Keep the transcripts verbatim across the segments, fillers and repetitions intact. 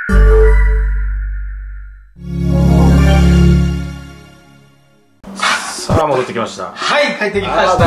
さあ戻ってきました。 はい、帰ってきました。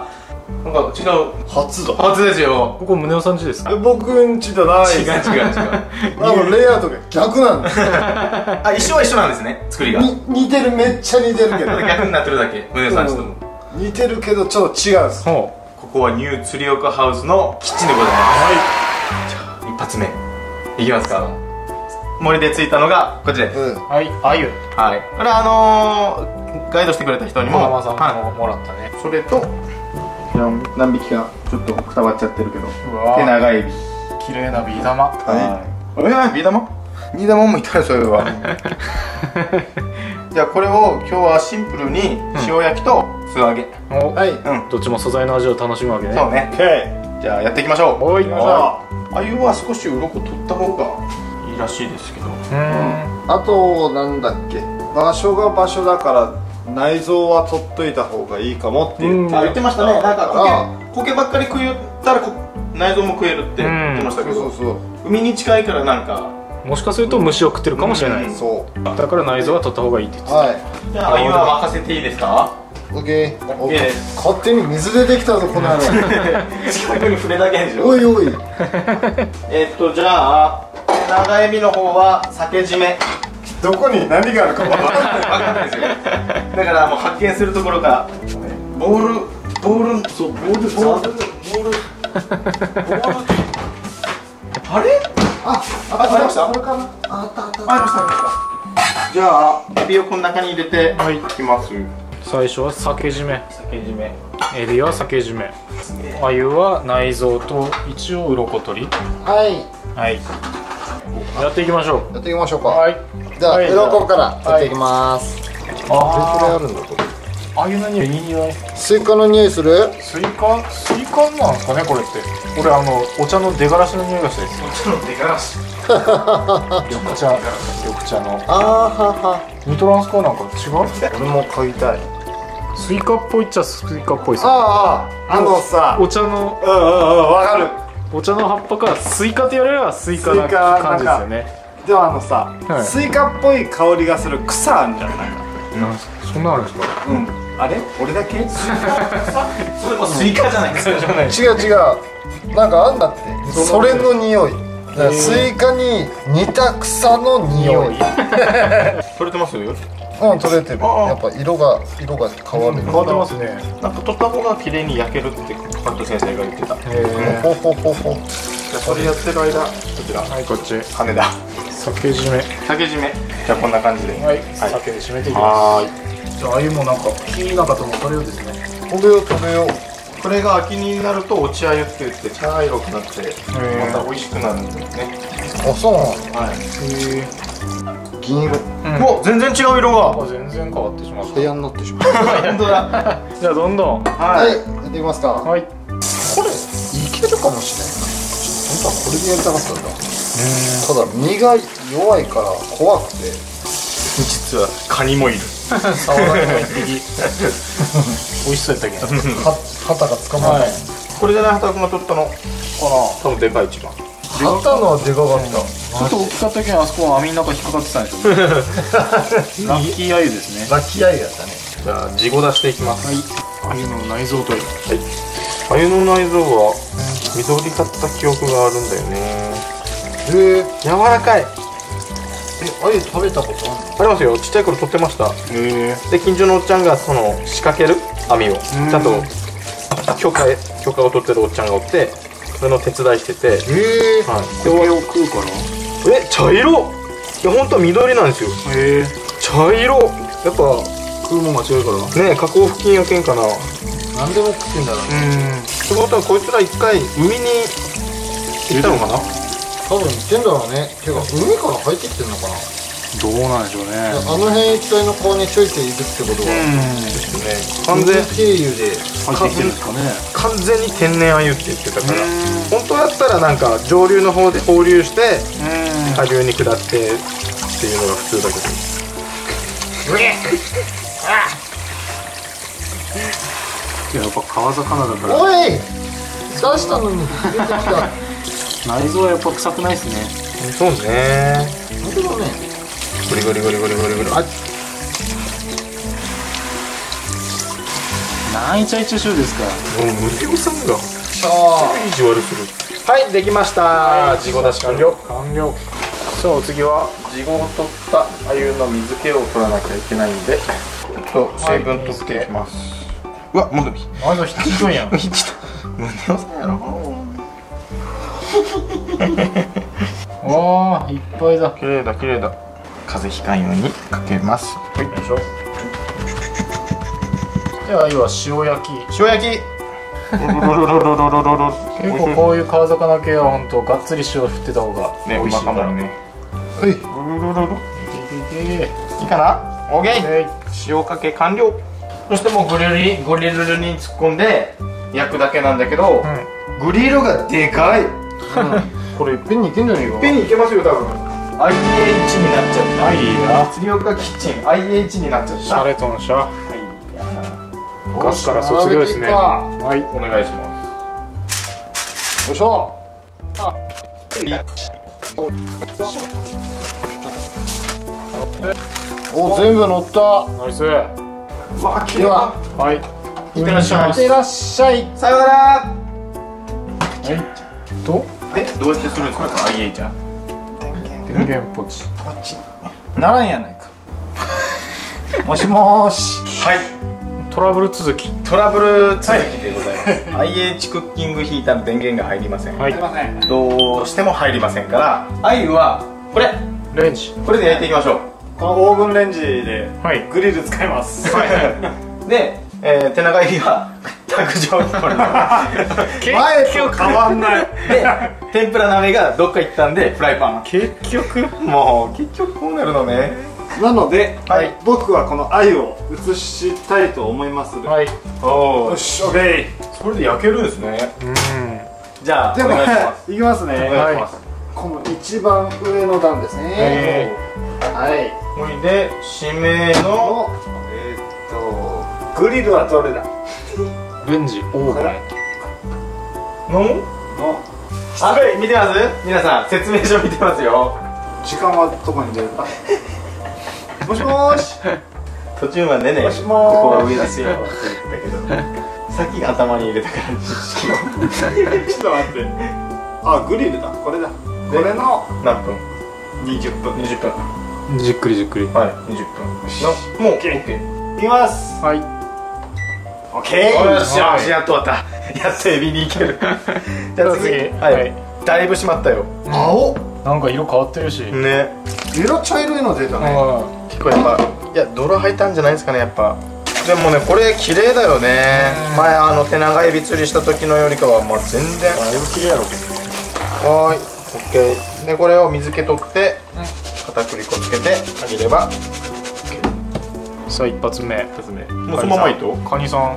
なんか違う。 初だ。 初ですよ。 ここ宗男さん家ですか？ 僕ん家じゃない。 違う違う違う。 あのレイアウトが逆なんです。 あ、一緒は一緒なんですね、作りが。 に似てる、めっちゃ似てるけど逆になってるだけ、宗男さんちと。 似てるけどちょっと違うんです。 ここはニュー釣岡ハウスのキッチンでございます。はい。じゃあ一発目いきますか。森でついたのがこちらです。 はい、あゆ。 はい。これあのガイドしてくれた人にもママさんももらったね。 それと何匹かちょっとくたばっちゃってるけど、 うわ手長エビ、 綺麗なビー玉。 はい。え、ビー玉？ビー玉もいたよ、それは。じゃあこれを今日はシンプルに塩焼きと素揚げ。 はい。うん。どっちも素材の味を楽しむわけね。 そうね。じゃあやっていきましょう。 はい。 あゆは少し鱗取った方がいいらしいですけど。 うん。あとなんだっけ、場所が場所だから内臓は取っといた方がいいかもって言って、 あ、言ってましたね。なんか苔苔ばっかり食いったら内臓も食えるって言ってましたけど、そうそうそう、海に近いからなんかもしかすると虫を食ってるかもしれない。そうだから内臓は取った方がいいって言ってた。はい。じゃああゆは任せていいですか？ オッケー。 オッケーです。 勝手に水でできたぞこの野郎。 近くに触れだけでしょ。 おいおい。 えっとじゃあ長エビの方は鮭締め。 どこに何があるか分かんない。 分かんないですよ。だからもう発見するところからボールボールそうボールボールボールボールあれ？あ、ありました。これかな。あったあった。ありましたありました。じゃあエビをこの中に入れていきます。 最初は鮭締め。 鮭締め。 エビは鮭締め。あゆは内臓と一応鱗取り。 はいはい。やっていきましょう。 やっていきましょうか。 はい。 じゃあ鱗からやっていきます。 ああ、 これあるんだこれ。 あゆの匂い、いい匂い。 スイカの匂いする？ スイカ、スイカなんですかねこれって。俺あのお茶の出がらしの匂いがしたです。 お茶の出がらし。 緑茶、緑茶の。 あーはは。 ニトランスコなんか違う？ 俺も買いたい。 スイカっぽいっちゃスイカっぽいです。 ああ、あのさ、 お茶の、 うんうんうん、わかる。 お茶の葉っぱからスイカって言われればスイカな感じですよね。 でもあのさ、スイカっぽい香りがする草あんじゃないか。 そんなあるんですか？ うん。あれ？俺だけ？ それもスイカじゃないですか。 違う違う。なんかあんだって。それの匂い。スイカに似た草の匂い。 取れてます？ うん、取れてる。やっぱ色が色が変わる。 変わってますね。 なんか取った方が綺麗に焼けるってカット先生が言ってた。 へえ。ほほほほ。 じゃあそれやってる間、こちら。 はい、こっち。 羽田。 鮭締め。 鮭締め。じゃあこんな感じで。 はい。鮭で締めていきます。はい。じゃああゆもなんか火の中とも取れるですね。 食べよう食べよう。 これが秋になると落ちあゆって言って茶色くなってまた美味しくなるんですね。 あ、そうなの。 はい。へえ。 銀色。 お、全然違う色が。 全然変わってしまった。 部屋になってしまった。 本当だ。 じゃあどんどん。 はい。やっていきますか。はい。これいけるかもしれないな。本当はこれでやりたかったんだ。ただ身が弱いから怖くて。 実はカニもいる。 触らないが一匹。美味しそうやったけど。 肩が捕まらない。 これじゃない、畑君が取ったのかな。多分でかい一番。 買ったのはでかかった。 ちょっと大きかったけどあそこは網の中引っかかってたんですよ。ラッキーアユですね。 ラッキーアユやったね。 じゃあ地ご出していきます。 はい。アユの内臓取り。 はい。アユの内臓は緑だった記憶があるんだよね。 へえ。 柔らかい。 え、アユ食べたことあるの？ ありますよ。ちっちゃい頃取ってました。へえ。で近所のおっちゃんがその仕掛ける網をちゃんと許可許可を取ってるおっちゃんがおって。その手伝いしてて、 へえ、 はい、でを食うかな。え、茶色。いや、本当は緑なんですよ。へえ、茶色。やっぱ食うもん間違うからねえ、加工付近やけんかな。 何でも食ってんだろう。 うん。ってことはこいつら一回海に行ったのかな。 多分行ってんだろうね。てか海から入ってきてんのかな。 どうなんでしょうね。 あの辺一帯の川にちょいちょいいるってことは、 ですね。完全経由で入ってきてるんですかね。 完全に天然鮎って言ってたから、本当だったらなんか上流の方で放流して下流に下ってっていうのが普通だけど。やっぱ川魚だから。 おい、出したのに出てきた。 内臓はやっぱ臭くないですね。 そうね。 本当だね。 ゴリゴリゴリゴリゴリゴリ。あ、 何イチャイチャしようですか。 もう無料さんがさあ意地悪する。はい、できました。地ご出し完了。 完了。さあお次は地ごを取った鮎の水気を取らなきゃいけないんで、ちょっと水分取っていきます。うわ、もうまずひっくんやん。 ひっちた。胸をさんやろ。 わあ、いっぱいだ。 綺麗だ綺麗だ。風邪ひかんようにかけます。 はい、よいしょ。では、鮎は塩焼き。 塩焼き。 結構こういう川魚系は本当がっつり塩振ってた方が美味しいから。 ね。 はい。 いいかな。オーケー。塩かけ完了。そしてもうグリルにグリルに突っ込んで焼くだけなんだけど、グリルがでかい。 これいっぺんにいけんじゃねえか。 いっぺんにいけますよ多分。アイエイチ になっちゃった。 はい、いいな。 釣り岡キッチン アイエイチ になっちゃった。 シャレとんしゃ。 はい。 ガスから卒業ですね。はい、 お願いします。 よいしょ。お、全部乗った。 ナイス。 わあ、綺麗。 では、 はい。 いってらっしゃい。 いってらっしゃい。 さようなら。 はい。と、 え、どうやってするんですか、アイエイちゃん。 電源ポチ。 ならんやないか。もしもーし。 はい。 トラブル続き。 トラブル続きでございます。アイエイチ クッキングヒーターの電源が入りません。 はい。 どうしても入りませんから、鮎はこれ、 レンジ。 これで焼いていきましょう。 このオーブンレンジではい。 グリル使います。 で、えー、手長エビは卓上にこれ前と変わんない。 で、天ぷら鍋がどっか行ったんでフライパン。 結局。 もう結局こうなるのね。 なので、 はい僕はこの鮎を移したいと思います。 はい。 およし、オッケー。 それで焼けるんですね。 うん。 じゃあでもお願いします。 いきますね。 お願いします。 この一番上の段ですね。 えはい。 ほいで締めののえーっとグリルはどれだ？ レンジオーブン。 ののあ、見てます？皆さん説明書見てますよ。 時間はどこに出るか？もしもーし。 途中までね、 もしもーしここは上ですよって言ってたけど、さっき頭に入れたから知識を。 ちょっと待って。あ、グリルだ。これだ。これの何分？ にじゅっぷん。 にじゅっぷん。 じっくりじっくり。 はい、にじゅっぷんのもう OK。 いきます。 はい。 オッケー。 よっしゃ、やっと終わった。やっとエビに行ける。じゃあ次、はい、だいぶ締まったよ。 青。 なんか色変わってるし。 ね。 色茶色いの出たね。 結構やっぱ、いや、泥入ったんじゃないですかね、やっぱ。でもね、これ綺麗だよね。前あの手長エビ釣りした時のよりかは、まあ全然。 だいぶ綺麗やろけど。 はーい、OK。で、これを水気取って、片栗粉つけてあげれば。 さあ一発目。 一つ目。もうそのままいいと。 カニさん。 はい。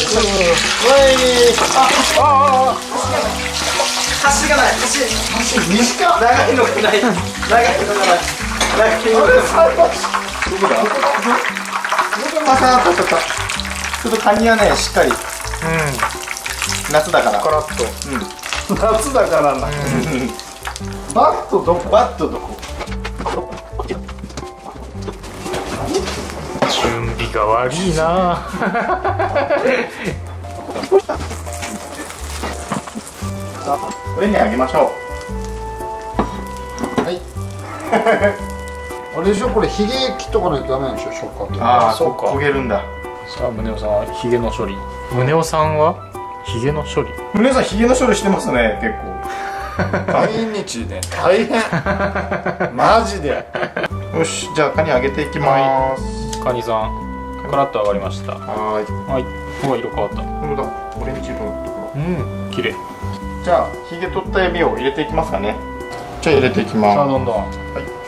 あ、ああ、橋がない。橋、橋、短い。長いのがない。長いのがない。長いのがない。どこだ。どこだ。また、ちょっと、ちょっとカニはね、しっかり。 う夏だから。 ん。カラッと。 うん。 夏だからな。バットどこ？ バットどこ。 準備が悪いな。 これにあげましょはい。あれでしょ、これひげ切っとかないとダメなんでしょ、食感って。 う。ああ、 そうか焦げるんだ。 さあ宗男さんはヒゲの処理。宗男さんはヒゲの処理。 皆さんヒゲの処理してますね、結構。 毎日ね、大変。マジで。 よし、じゃあカニあげていきます。 カニさんカラッと上がりました。 はーい。 はい。うわ、色変わった。 本当だ、オレンジ色のところ。 うん、綺麗。 じゃあヒゲ取ったエビを入れていきますかね。じゃあ入れていきます。 さあどんどん。はい。 はい。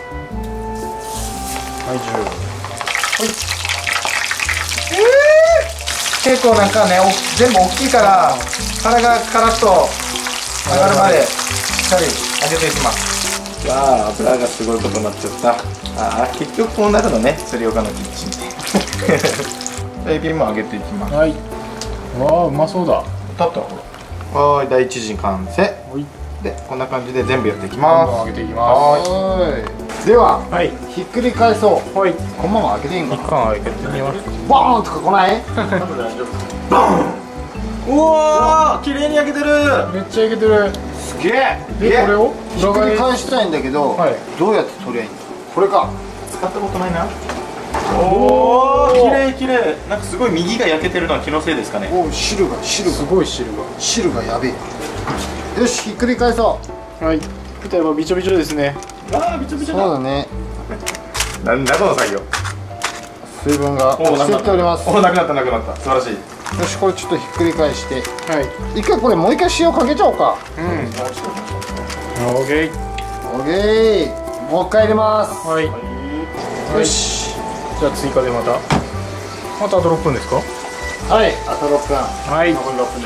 はい、じゅう。 結構なんかね、お全部大きいから殻がカラッと上がるまでしっかり揚げていきます。わあ、油がすごいことになっちゃった。ああ、結局こうなるのね、釣り岡のキッチンで。エビも揚げていきます。 はい。わあ、うまそうだ。 立ったほら。はーい、第一次完成。 はい。 でこんな感じで全部やっていきます。 揚げていきます。では、はい、ひっくり返そう。はい、このまま開けていいんかな。一貫開けてみます。ボーンとか来ない？ ボーン。うわー、綺麗に焼けてる。 めっちゃ焼けてる。 すげえ。 でこれをひっくり返したいんだけど、はい、どうやって取りゃいいんだ。これか。 使ったことないな。おお、綺麗綺麗。なんかすごい右が焼けてるのは気のせいですかね。 おお、汁が汁がすごい汁が汁がやべえ。よし、ひっくり返そう。はい。例えばびちょびちょですね。 ああ、びちょびちょだ。 そうだね。 なんだこの作業。 水分が落ちてっております。 おお、なくなったなくなった。素晴らしい。 よし、これちょっとひっくり返して、はい。一回これもう一回塩かけちゃおうか。うん。オッケー。オッケー。もう一回入れます。はい。よし。じゃあ追加でまた。またあとろっぷんですか。はい。あとろっぷん。はい。残りろっぷんです。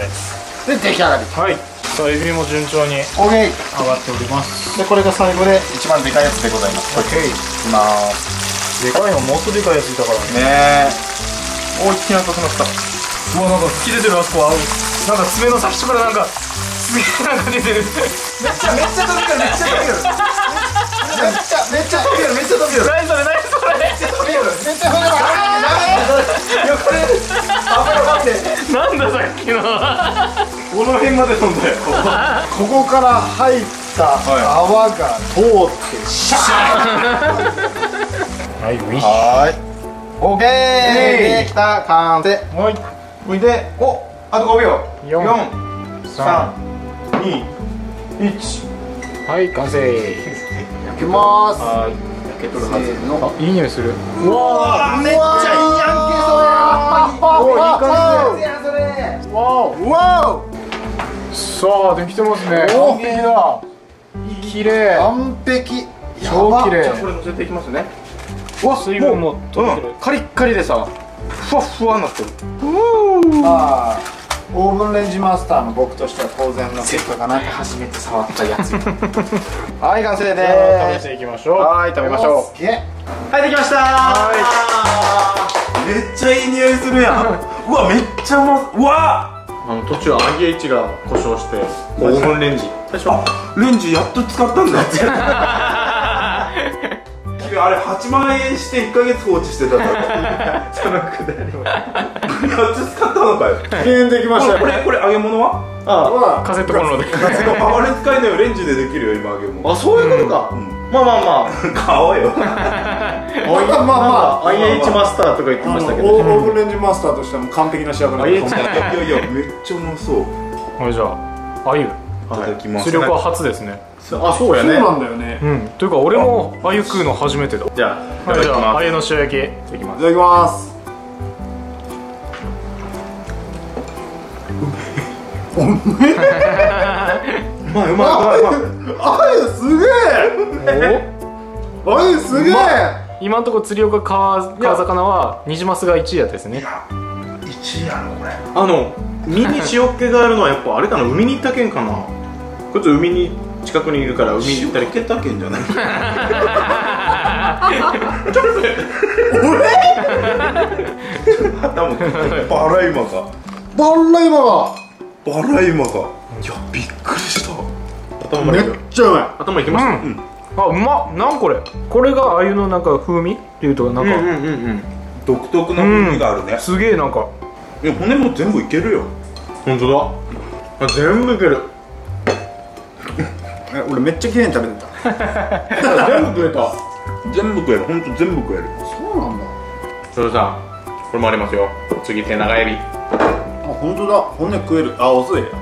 で出来上がり。はい。さあエビも順調に OK 上がっております。 でこれが最後で一番でかいやつでございます。 OK いきます。 でかいのもっとでかいやついたからね。ねえ、おお、一気に赤くなった。うわ、なんか吹き出てる。あそこはなんか爪の先っちょからなんかすげえなんか出てる。めっちゃめっちゃ飛びる。めっちゃ飛びる。めっちゃめっちゃ飛びる。めっちゃ飛びる。何それ何それ。めっちゃ飛びる。めっちゃ飛びる。いやこれ油待って。なんださっきの。この辺まで飛んだよ。 ここから入った泡が通ってシャー。はい、ウィッシュ。 はい。オッケー。できた、完成。はい。これで、お、あとごびょう。よん、さん、に、いち。 はい、完成。焼けます。はい。焼けとるはずの。いい匂いする。 うわー、めっちゃいいやんけそれ。お、いい感じやそれ。 わお。わお。さあできてますね。完璧だ。綺麗。完璧。超綺麗。 じゃあこれ乗せていきますね。 うわ、水分も取ってる。 カリッカリでさ、ふわふわになってる。 まあオーブンレンジマスターの僕としては当然の結果かな。 初めて触ったやつ。はい、完成でーす。食べていきましょう。 はい、食べましょう。はい、できましたー。めっちゃいい匂いするやん。うわ、めっちゃうま。うわ。あの途中揚げ位置が故障してオーブンレンジ。あ、レンジやっと使ったんだ。君あれはちまんえんしていっかげつ放置してたんだ。そのくだり。やっと使ったのかよ。 きれいにできましたよ。 これこれ揚げ物は？ ああ、カセットコンロで。 あれ使えないよ。レンジでできるよ今揚げ物。 あ、そういうことか。まあまあまあ買おうよ。 まあまあ アイエイチ マスターとか言ってましたけど、オーブンレンジマスターとしても完璧な仕上がり。いやいやめっちゃうまそう。 はい、じゃあ鮎いただきます。 出力は初ですね。 あ、そうやね。 そうなんだよね。うん。というか俺も鮎食うの初めてだ。 じゃあいただきます。 鮎の塩焼きいただきます。 いただきます。うめえ。うまいうまいうまい。鮎すげえ。お、鮎すげえ。 今のところ釣り岡川川魚はニジマスがいちいやったですね。 いちいやろこれ。あの身に塩っ気があるのはやっぱあれかな、海に行ったけんかな。こいつ海に近くにいるから海に行ったり。塩っ気たけんじゃない。ちょっと俺バライマか。 バライマがバライマが。いやびっくりした。頭めっちゃうまい。 頭いきました。 あ、うまっ。なんこれ。これが鮎のなんか風味っていうとなんか独特な風味があるね。 すげえなんか。 いや骨も全部いけるよ。本当だ。全部いける。 俺めっちゃ綺麗に食べてた。 全部食えた。全部食える。本当全部食える。 そうなんだ。 それさ、これもありますよ。次手長エビ。 あ、本当だ。骨食える。あ、遅いや。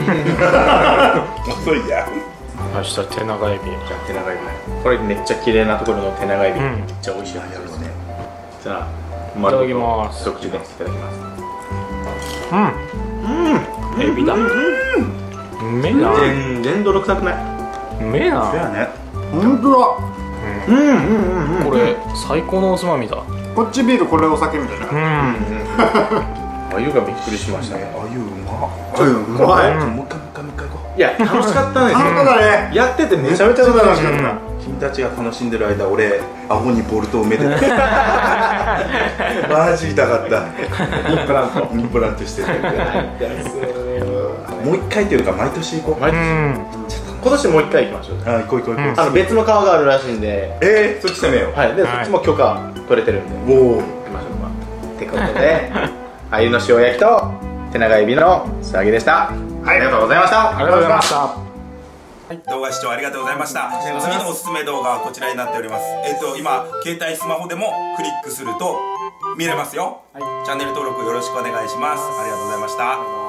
遅いや。 明日手長エビ。 じゃあ手長エビ。これめっちゃ綺麗なところの手長エビ。めっちゃ美味しいはずですね。じゃあいただきます。 一口でいただきます。 うん。うん。エビだ。うん。うめえな。 全然泥臭くない。 うめえな。 そうやね。 本当だ。 うんうんうんうん。 これ最高のおつまみだ。こっちビール、これお酒みたいな。うん。 鮎がびっくりしましたね。鮎うま。鮎うまい。もう一回もう一回もう一回行こう。いや楽しかったね。楽しかったね。やっててめちゃめちゃ楽しかった。君たちが楽しんでる間、俺顎にボルトを埋めてた。マジ痛かった。インプラントインプラントしてる。もう一回というか毎年行こう。毎年。 今年もう一回行きましょう。 あ、行こう行こう行こう。 あの別の川があるらしいんで、 えー、そっち攻めよう。 はい、でそっちも許可取れてるんで、おお、行きましょうか。ってことで、あゆの塩焼きと手長エビの素揚げでした。ありがとうございました。 ありがとうございました。 動画視聴ありがとうございました。次のおすすめ動画はこちらになっております。えっと今携帯スマホでもクリックすると見れますよ。チャンネル登録よろしくお願いします。ありがとうございました。